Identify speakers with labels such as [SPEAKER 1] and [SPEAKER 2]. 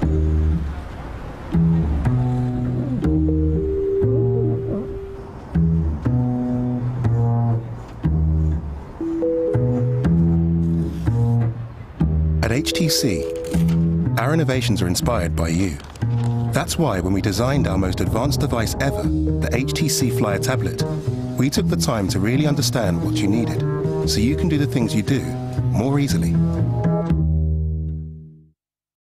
[SPEAKER 1] At HTC, our innovations are inspired by you. That's why when we designed our most advanced device ever, the HTC Flyer tablet, we took the time to really understand what you needed, so you can do the things you do more easily.